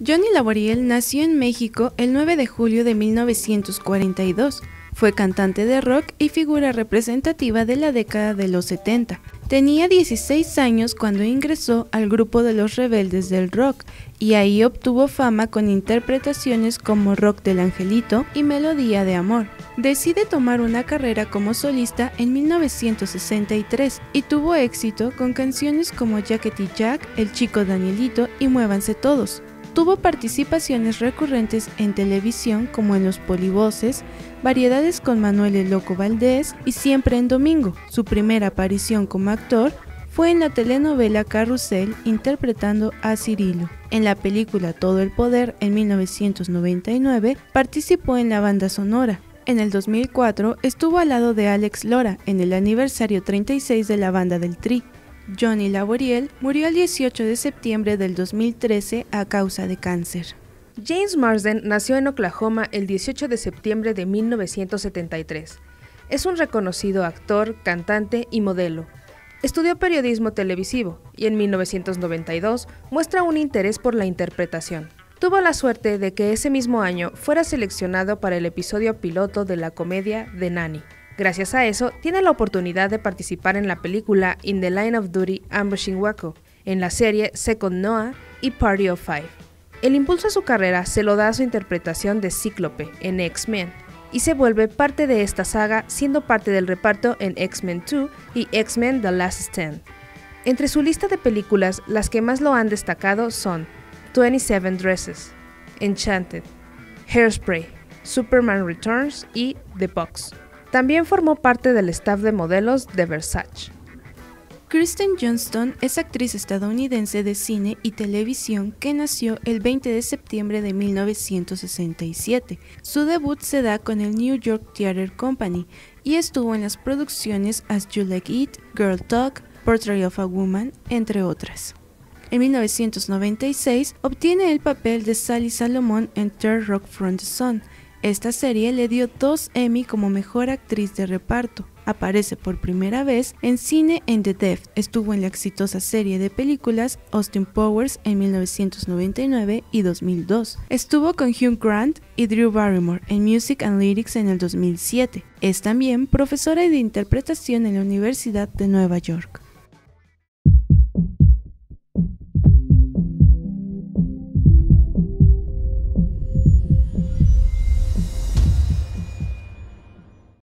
Johnny Laboriel nació en México el 9 de julio de 1942. Fue cantante de rock y figura representativa de la década de los 70. Tenía 16 años cuando ingresó al grupo de los Rebeldes del Rock y ahí obtuvo fama con interpretaciones como Rock del Angelito y Melodía de Amor. Decide tomar una carrera como solista en 1963 y tuvo éxito con canciones como Jackety Jack, El Chico Danielito y Muévanse Todos. Tuvo participaciones recurrentes en televisión como en Los Polivoces, variedades con Manuel el Loco Valdés y Siempre en Domingo. Su primera aparición como actor fue en la telenovela Carrusel interpretando a Cirilo. En la película Todo el Poder en 1999 participó en la banda sonora. En el 2004 estuvo al lado de Alex Lora en el aniversario 36 de la banda del Tri. Johnny Laboriel murió el 18 de septiembre del 2013 a causa de cáncer. James Marsden nació en Oklahoma el 18 de septiembre de 1973. Es un reconocido actor, cantante y modelo. Estudió periodismo televisivo y en 1992 muestra un interés por la interpretación. Tuvo la suerte de que ese mismo año fuera seleccionado para el episodio piloto de la comedia The Nanny. Gracias a eso, tiene la oportunidad de participar en la película In the Line of Duty Ambushing Waco, en la serie Second Noah y Party of Five. El impulso a su carrera se lo da a su interpretación de Cíclope en X-Men, y se vuelve parte de esta saga siendo parte del reparto en X-Men 2 y X-Men The Last Stand. Entre su lista de películas, las que más lo han destacado son 27 Dresses, Enchanted, Hairspray, Superman Returns y The Box. También formó parte del staff de modelos de Versace. Kristen Johnston es actriz estadounidense de cine y televisión que nació el 20 de septiembre de 1967. Su debut se da con el New York Theatre Company y estuvo en las producciones As You Like It, Girl Talk, Portrait of a Woman, entre otras. En 1996 obtiene el papel de Sally Salomon en Third Rock from the Sun. Esta serie le dio 2 Emmy como mejor actriz de reparto. Aparece por primera vez en cine en The Deft. Estuvo en la exitosa serie de películas Austin Powers en 1999 y 2002. Estuvo con Hugh Grant y Drew Barrymore en Music and Lyrics en el 2007. Es también profesora de interpretación en la Universidad de Nueva York.